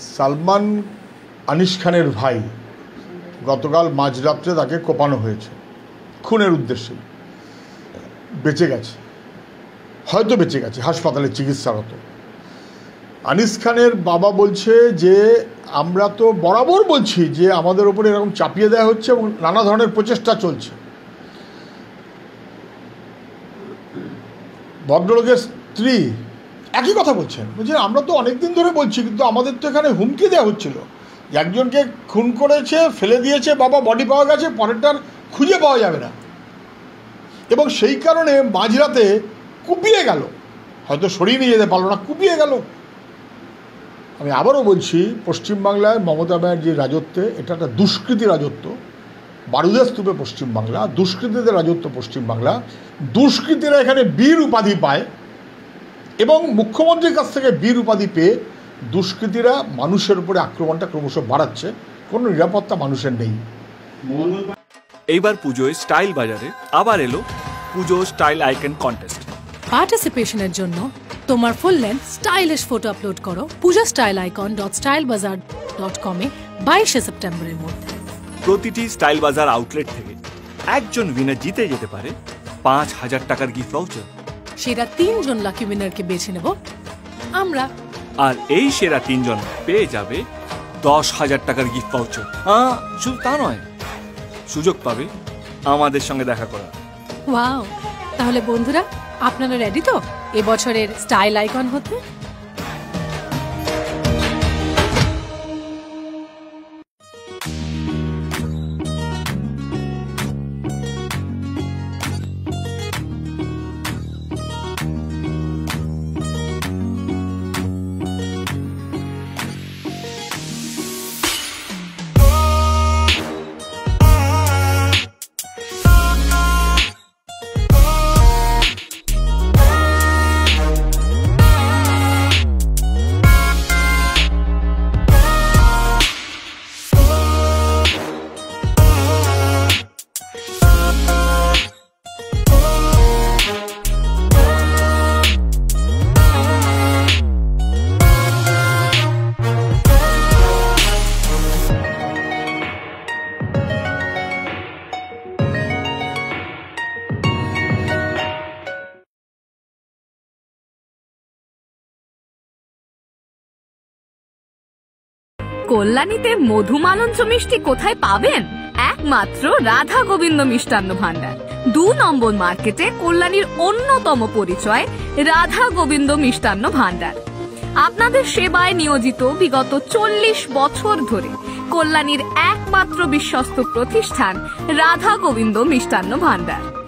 সালমান আনিস খানের ভাই গতকাল মাঝরাত্রে তাকে কোপানো হয়েছে খুনের উদ্দেশ্যে। বেঁচে গেছে, হয়তো বেঁচে গেছে, হাসপাতালে চিকিৎসারত। আনিস খানের বাবা বলছে যে আমরা তো বরাবর বলছি যে আমাদের ওপরে এরকম চাপিয়ে দেওয়া হচ্ছে এবং নানা ধরনের প্রচেষ্টা চলছে। ভদ্রলোকের স্ত্রী একই কথা বলছেন, বলছেন আমরা তো অনেক দিন ধরে বলছি, কিন্তু আমাদের তো এখানে হুমকি দেওয়া হচ্ছিল, একজনকে খুন করেছে, ফেলে দিয়েছে, বাবা বডি পাওয়া গেছে, পরেরটার খুঁজে পাওয়া যাবে না, এবং সেই কারণে মাঝরাতে কুপিয়ে গেল, হয়তো সরিয়ে নিয়ে যেতে পারলো না, কুপিয়ে গেল। আমি আবারও বলছি, পশ্চিমবাংলায় মমতা ব্যানার্জির রাজত্বে এটা একটা দুষ্কৃতি রাজত্ব, বারুদের স্তূপে পশ্চিমবাংলা, দুষ্কৃতীদের রাজত্ব পশ্চিমবাংলা। দুষ্কৃতীরা এখানে বীর উপাধি পায় এবং মুখ্যমন্ত্রীর কাছ থেকে বীর উপাধি পেয়ে দুষ্কৃতীরা মানুষের উপরে আক্রমণটা ক্রমশ বাড়াচ্ছে, কোনো নিরাপত্তা মানুষের নেই। এইবার পুজোয় স্টাইল বাজারে আবার এলো পুজো স্টাইল আইকন কন্টেস্ট। পার্টিসিপেশনের জন্য তোমার full length stylish photo upload করো pujastyleicon.stylebazaar.com এ 22 সেপ্টেম্বরের মধ্যে। প্রতিটি স্টাইল বাজার আউটলেট থেকে একজন উইনার জিতে যেতে পারে 5,000 টাকার গিফট ভাউচার। সেরা 3 জন লাকি উইনারকে বেছে নেব আমরা, আর এই সেরা 3 জন পেয়ে যাবে 10,000 টাকার গিফট ভাউচার। শুধু তা নয়, সুযোগ পাবে আমাদের সঙ্গে দেখা করা। ওয়াও! তাহলে বন্ধুরা, আপনারা রেডি তো এবছরের স্টাইল আইকন হতে? কল্যাণীতে মধুমালঞ্চ মিষ্টি কোথায় পাবেন? একমাত্র রাধা গোবিন্দ মিষ্টান্ন ভান্ডার। 2 নম্বর মার্কেটে কল্যাণীর অন্যতম পরিচয় রাধা গোবিন্দ মিষ্টান্ন ভান্ডার। আপনাদের সেবায় নিয়োজিত বিগত 40 বছর ধরে কল্যাণীর একমাত্র বিশ্বস্ত প্রতিষ্ঠান রাধা গোবিন্দ মিষ্টান্ন ভান্ডার।